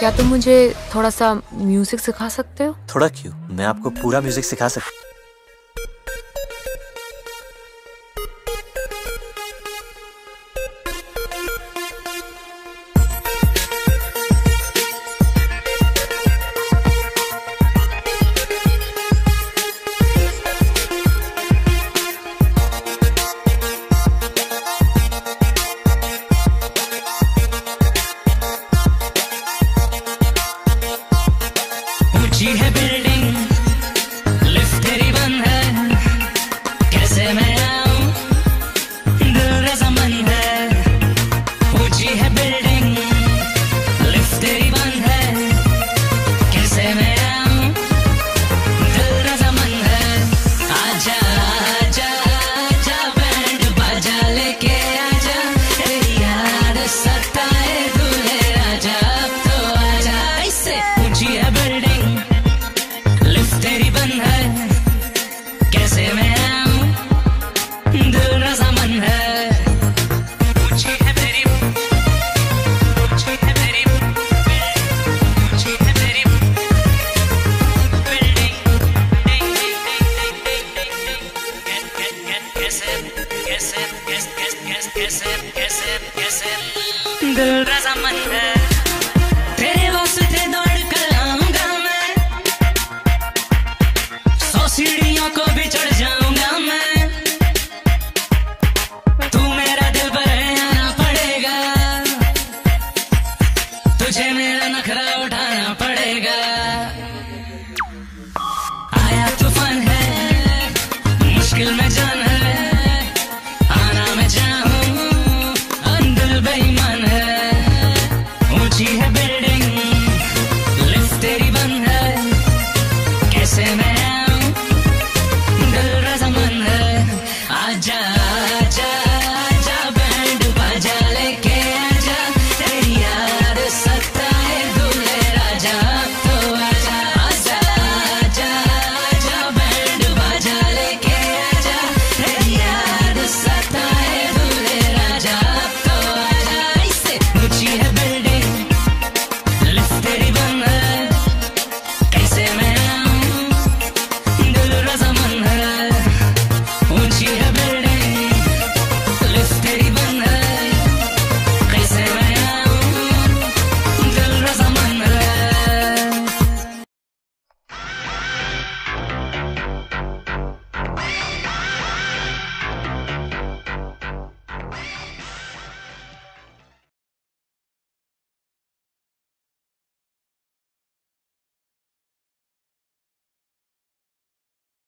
क्या तुम मुझे थोड़ा सा म्यूजिक सिखा सकते हो? थोड़ा क्यों, मैं आपको पूरा म्यूजिक सिखा सकता। ऊंची है बिल्डिंग, लिफ्ट तेरी बंद है, कैसे मैं आऊं, दिल रज़ामंद है। ऊंची है बिल्डिंग, लिफ्ट तेरी बंद है, कैसे मैं आऊं, दिल रज़ामंद है। आजा आजा आजा बैंड बाजा लेके आजा, तेरी याद सताए दूल्हे राजा, अब तो आजा। ऐसे ऊंची है बिल्डिंग, तेरी बंद है, कैसे मैं आऊं, दिल रज़ामंद है। ऊंची है मेरी, ऊंची है मेरी, ऊंची है मेरी बिल्डिंग, कैसे कैसे कैसे कैसे कैसे कैसे दिल रज़ामंद है। तेरे वास्ते दौड़ कर आऊंगा मैं, सीढ़ियों को भी चढ़ जाऊंगा मैं, तू मेरा दिल पर आना पड़ेगा, तुझे